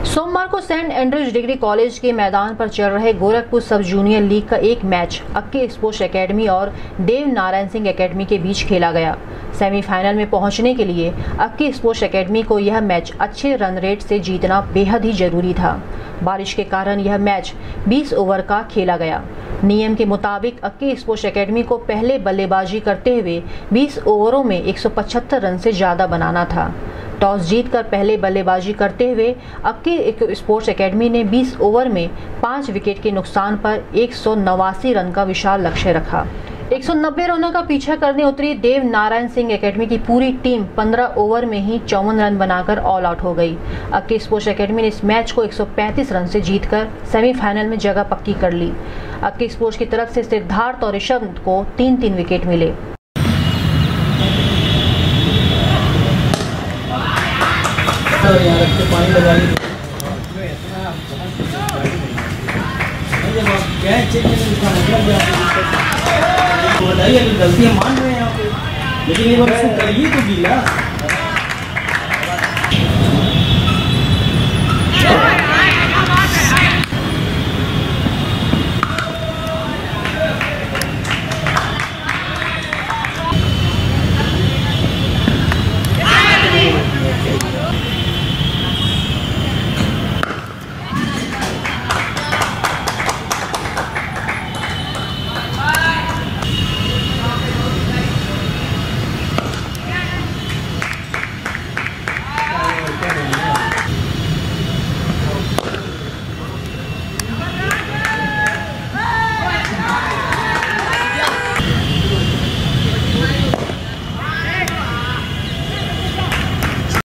सोमवार को Saint Andrews degree college के मैदान पर चल रहे गोरखपुर सब जूनियर लीग का एक मैच अक्की स्पोर्ट्स एकेडमी और देव नारायण सिंह एकेडमी के बीच खेला गया। सेमीफाइनल में पहुंचने के लिए अक्की स्पोर्ट्स एकेडमी को यह मैच अच्छे रन रेट से जीतना बेहद ही जरूरी था। बारिश के कारण यह मैच 20 ओवर का खेला गया। नियम के मुताबिक अक्की स्पोर्ट्स एकेडमी को पहले बल्लेबाजी करते हुए 20 ओवरों में 175 रन से ज़्यादा बनाना था। टॉस जीतकर पहले बल्लेबाजी करते हुए अक्की स्पोर्ट्स एकेडमी ने 20 ओवर में 5 विकेट के नुकसान पर 189 रन का विशाल लक्ष्य रखा। 190 रनों का पीछा करने उतरी देव नारायण सिंह एकेडमी की पूरी टीम 15 ओवर में ही 54 रन बनाकर ऑल आउट हो गई। अक्की स्पोर्ट्स एकेडमी ने इस मैच को 135 रन से जीतकर सेमीफाइनल में जगह पक्की कर ली। अक्की स्पोर्ट्स की तरफ से सिद्धार्थ और ऋषभ को 3-3 विकेट मिले। पानी लगा बताइए, गलतियाँ मान रहे हैं यहाँ पे, लेकिन ये बार करिए तो गीला।